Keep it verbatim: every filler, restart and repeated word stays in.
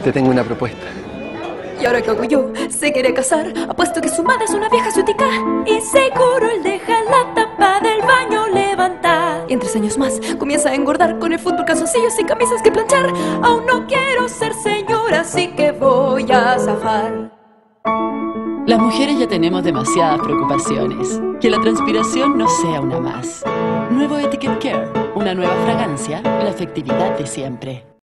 Te tengo una propuesta. ¿Y ahora qué hago yo? Se quiere casar, apuesto que su madre es una vieja ciútica. Y seguro él deja la tapa del baño levantada. Y en tres años más comienza a engordar con el fútbol, calzoncillos y camisas que planchar. Aún no quiero ser señora, así que voy a zafar. Las mujeres ya tenemos demasiadas preocupaciones. Que la transpiración no sea una más. Nuevo Etiquette Care, una nueva fragancia, la efectividad de siempre.